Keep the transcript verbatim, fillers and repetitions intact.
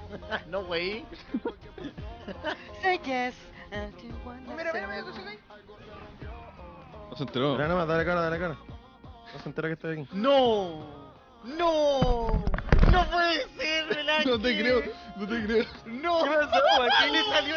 No, güey. Say yes. and you wanna Mira, say mira, mira, no. ¿tú ahí? No se enteró. Dale nomás, dale cara, dale cara. No se entera que estoy aquí. No. No. No puede ser, Velázquez. No te creo, no te creo. No. ¿Qué pasó, Joaquín? Le salió